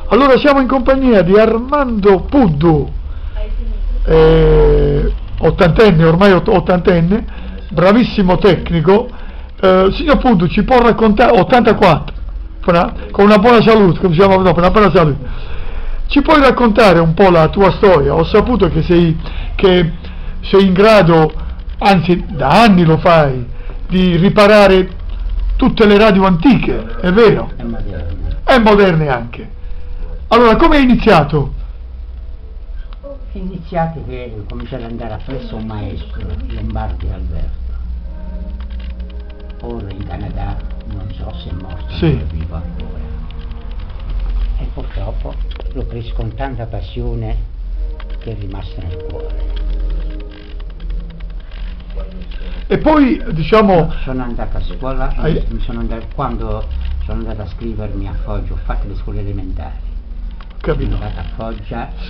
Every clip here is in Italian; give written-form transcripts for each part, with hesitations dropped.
Allora siamo in compagnia di Armando Puddu, ottantenne, ormai ottantenne, bravissimo tecnico. Signor Puddu, ci può raccontare, 84, con una buona salute, come diciamo dopo, una buona salute. Ci puoi raccontare un po' la tua storia? Ho saputo che sei in grado, anzi da anni lo fai, di riparare tutte le radio antiche, è vero? E moderne anche. Allora, come hai iniziato? Ho iniziato che ho cominciato ad andare appresso un maestro, Lombardi Alberto. Ora in Canada, non so se è morto, sì, o è vivo ancora. E purtroppo l'ho preso con tanta passione che è rimasta nel cuore. E poi, diciamo... Sono andato a scuola, quando sono andato a scrivermi a Foggia, ho fatto le scuole elementari. Capito. Sono andato a Foggia, sì,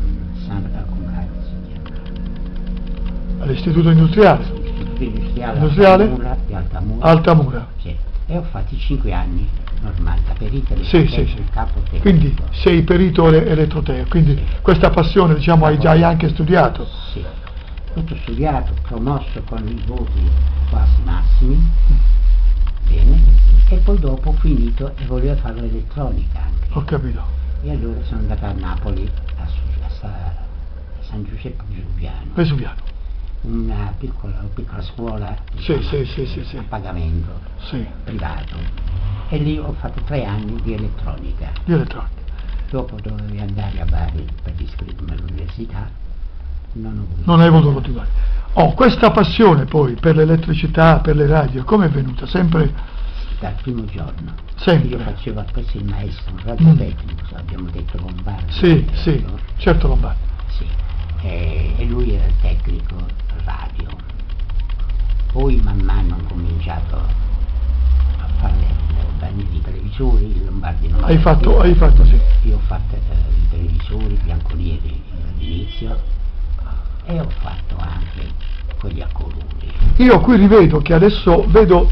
all'istituto industriale. Industriale? Di Altamura. Altamura. Sì. E ho fatto 5 anni normali, da perito sì. capo tecnico. Quindi sei perito elettrotecnico, quindi sì, questa passione, diciamo, hai già anche studiato? Sì, tutto studiato, promosso con i voti quasi massimi, bene, e poi dopo ho finito e volevo fare l'elettronica anche. Ho capito. E allora sono andato a Napoli, a San Giuseppe Vesuviano. Una piccola scuola, sì, a pagamento, sì, privato, e lì ho fatto 3 anni di elettronica. Dopo dovevo andare a Bari per iscrivermi all'università, non hai voluto continuare. Questa passione poi per l'elettricità, per le radio, come è venuta? Sempre? Dal primo giorno. Sempre? Io facevo questo il maestro, un radiotecnico, abbiamo detto Lombardi. Sì, certo Lombardi. Sì, e lui era il tecnico radio. Poi man mano ho cominciato a fare i televisori, il Lombardi non hai fatto sì. Io ho fatto i televisori bianconieri all'inizio e ho fatto anche quelli a colori. Io qui rivedo che adesso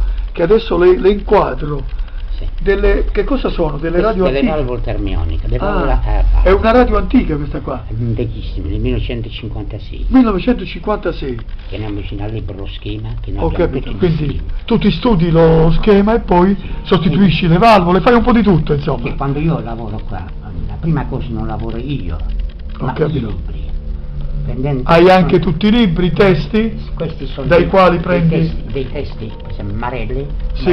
le inquadro. Sì. Che cosa sono? Delle radio antiche? Delle radio voltermioniche. È una radio antica questa qua? Vecchissima, del 1956. 1956. Teniamoci al libro lo schema. Ho capito, quindi tu ti studi lo schema e poi sostituisci le valvole, fai un po' di tutto, insomma. Perché quando io lavoro qua, la prima cosa non lavoro io, ma i libri. Hai anche tutti i libri, i testi, questi sono dai quali prendi... Dei testi, per esempio Marelli, sì.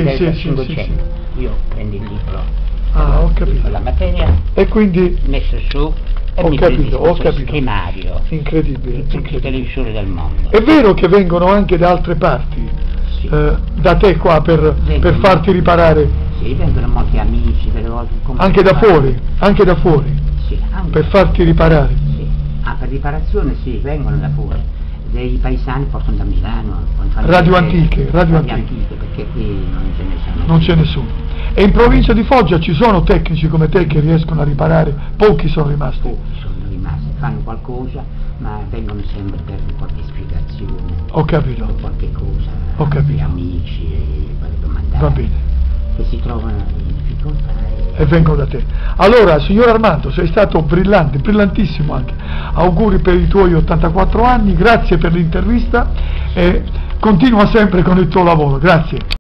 Io prendo il libro, ho capito, la materia, e quindi messo su e ho capito. Schemario, incredibile, tutti i televisori del mondo. È vero che vengono anche da altre parti, sì, da te qua per farti riparare? Sì, vengono molti amici, delle volte anche da fuori, sì, anche per farti riparare? Sì. Per riparazione sì, vengono da fuori, dei paesani portano da Milano. Radio antiche, perché qui non c'è nessuno. E in provincia di Foggia ci sono tecnici come te che riescono a riparare? Pochi sono rimasti? Fanno qualcosa, ma vengono sempre per qualche spiegazione. Ho capito. Per qualche cosa. Ho capito. Amici per domandare. Va bene. Che si trovano in difficoltà. E vengono da te. Allora, signor Armando, sei stato brillante, brillantissimo anche. Auguri per i tuoi 84 anni, grazie per l'intervista e continua sempre con il tuo lavoro, grazie.